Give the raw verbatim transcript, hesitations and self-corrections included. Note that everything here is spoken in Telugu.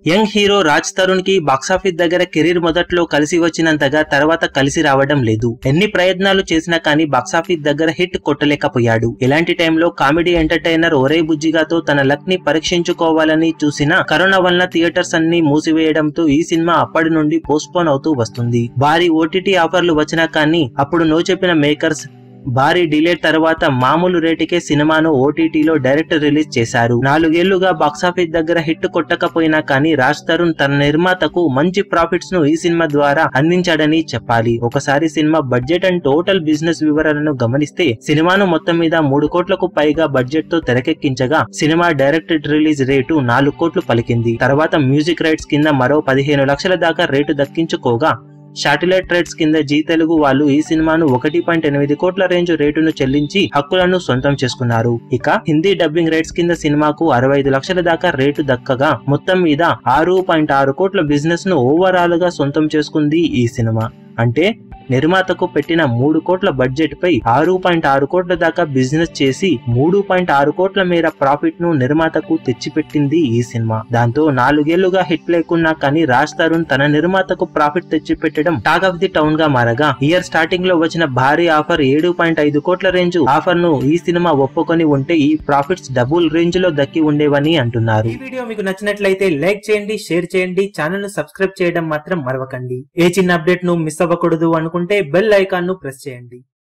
యంగ్ హీరో రాజ్ తరుణ్ కి బాక్సాఫీస్ దగ్గర కెరీర్ మొదట్లో కలిసి వచ్చినంతగా తర్వాత కలిసి రావడం లేదు. ఎన్ని ప్రయత్నాలు చేసినా కానీ బాక్సాఫీస్ దగ్గర హిట్ కొట్టలేకపోయాడు. ఇలాంటి టైంలో కామెడీ ఎంటర్టైనర్ ఒరే బుజ్జిగాతో తన లక్ ని పరీక్షించుకోవాలని చూసినా కరోనా వలన థియేటర్స్ అన్ని మూసివేయడంతో ఈ సినిమా అప్పటి నుండి పోస్ట్ పోన్ అవుతూ వస్తుంది. భారీ ఓటీటీ ఆఫర్లు వచ్చినా కానీ అప్పుడు నో చెప్పిన మేకర్స్ భారీ డిలే తర్వాత మామూలు రేటుకే సినిమాను ఓటీటీలో డైరెక్ట్ రిలీజ్ చేశారు. నాలుగేళ్లుగా బాక్సాఫీస్ దగ్గర హిట్ కొట్టకపోయినా కానీ రాజ్ తరుణ్ తన నిర్మాతకు మంచి ప్రాఫిట్స్ ను ఈ సినిమా ద్వారా అందించాడని చెప్పాలి. ఒకసారి cinema budget and total business వివరాలను గమనిస్తే సినిమాను మొత్తం మీద మూడు కోట్లకు పైగా బడ్జెట్ తో తెరకెక్కించగా సినిమా డైరెక్ట్ రిలీజ్ రేటు నాలుగు కోట్లు పలికింది. తర్వాత మ్యూజిక్ రైట్స్ కింద మరో పదిహేను లక్షల దాకా రేటు దక్కించుకోగా శాటిలైట్ రైట్స్ కింద జీ తెలుగు వాళ్ళు ఈ సినిమాను ఒకటి పాయింట్ ఎనిమిది కోట్ల రేంజ్ రేటును చెల్లించి హక్కులను సొంతం చేసుకున్నారు. ఇక హిందీ డబ్బింగ్ రైట్స్ కింద సినిమాకు అరవై ఐదు లక్షల దాకా రేటు దక్కగా మొత్తం మీద ఆరు పాయింట్ ఆరు కోట్ల బిజినెస్ ను ఓవరాల్ గా సొంతం చేసుకుంది ఈ సినిమా. అంటే నిర్మాతకు పెట్టిన మూడు కోట్ల బడ్జెట్ పై ఆరు పాయింట్ ఆరు కోట్ల దాకా బిజినెస్ చేసి మూడు పాయింట్ ఆరు కోట్ల మేర ప్రాఫిట్ ను నిర్మాతకు తెచ్చిపెట్టింది ఈ సినిమా. దాంతో నాలుగేళ్లుగా హిట్ లేకున్నా కానీ రాజ్ తరుణ్ తన నిర్మాతకు ప్రాఫిట్ తెచ్చిపెట్టడం టాక్ ఆఫ్ ది టౌన్ గా మారగా ఇయర్ స్టార్టింగ్ లో వచ్చిన భారీ ఆఫర్ ఏడు పాయింట్ ఐదు కోట్ల రేంజ్ ఆఫర్ ను ఈ సినిమా ఒప్పుకొని ఉంటే ఈ ప్రాఫిట్స్ డబుల్ రేంజ్ లో దక్కి ఉండేవని అంటున్నారు. ఈ వీడియో మీకు నచ్చినట్లయితే లైక్ చేయండి, షేర్ చేయండి, ఛానల్ ను సబ్స్క్రైబ్ చేయడం మాత్రం మరవకండి. ఏ చిన్న అప్డేట్ ను మిస్ అవ్వకూడదు అనుకుంటే బెల్ ఐకాన్ ను ప్రెస్ చేయండి.